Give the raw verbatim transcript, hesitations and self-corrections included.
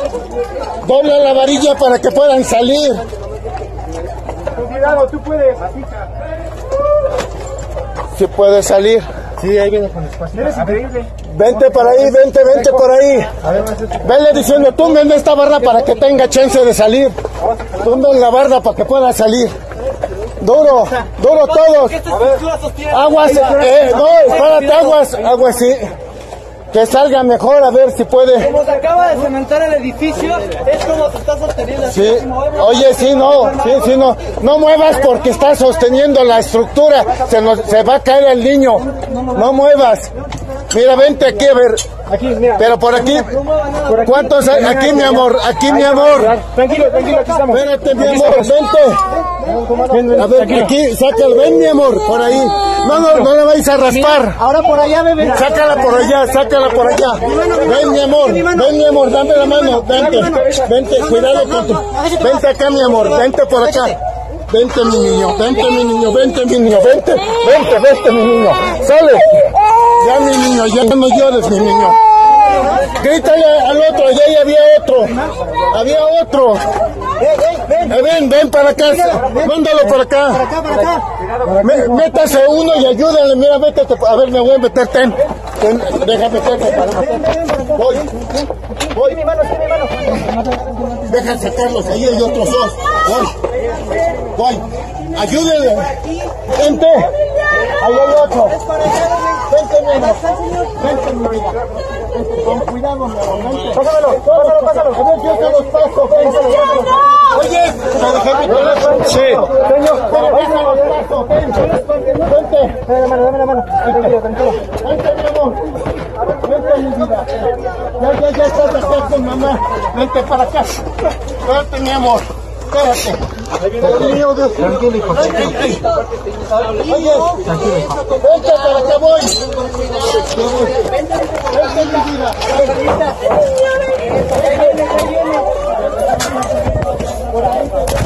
Dobla la varilla para que puedan salir. Cuidado, tú puedes. Si puede salir. Sí, ahí viene con espacio. Eres increíble. Vente por ahí, vente, vente por ahí. Venle diciendo, tumben esta barra para que tenga chance de salir. Tumben la barra para que pueda salir. Duro, duro todos. Aguas, eh, no, espérate, aguas, aguas, sí. Que salga mejor, a ver si puede. Como se acaba de cementar el edificio, es como se está sosteniendo. Sí, oye, sí, no, sí, sí, no. No muevas porque está sosteniendo la estructura. Se nos, se va a caer el niño. No muevas. Mira, vente aquí a ver. Aquí, mira. Pero por aquí, ¿cuántos hay? Aquí, mi amor, aquí, mi amor. Tranquilo, tranquilo, aquí estamos. Espérate, mi amor, vente. A ver, aquí, sácala, ven, mi amor, por ahí. No, no, no la vais a raspar. Ahora por allá, bebé. Sácala por allá, sácala por allá. Ven, mi amor, ven, mi amor, dame la mano, vente, vente, cuidado con tu. Vente acá, mi amor, vente por acá. Vente, mi niño, vente, mi niño, vente, mi niño, vente, vente, vente, mi niño. Sale. Ya, mi niño, ya no llores, mi niño. Grítale al otro, ya, ya había otro. Había otro. Eh, ven, ven para acá. Mándalo por acá. Para acá, para acá. Me, métase uno y ayúdale. Mira, métete. A ver, me voy a meter. Ten. Ten, deja meterte para meter. Voy. Voy. Deja sacarlos. Ahí hay otros dos. Voy. Voy. Ayúdenle. Vente. Ahí hay otro. Vente, mi amor. Vente, mi vida. Con cuidado, mi amor. Vente. Pásamelo, pásalo, pásalo. A ver, yo te los paso. Oye, ¿te dejé mi teléfono? Sí. Señor, pero déjalo los paso. Vente. Dame la mano, dame la mano. Tranquilo, tranquilo. Vente, mi amor. Vente, mi vida. Ya, ya, ya estás acá con mamá. Vente para acá. Vente, mi amor. Espérate. Tranquilo, Dios. Tranquilo, hijo. Oye, vente para acá voy. Vente, mi vida.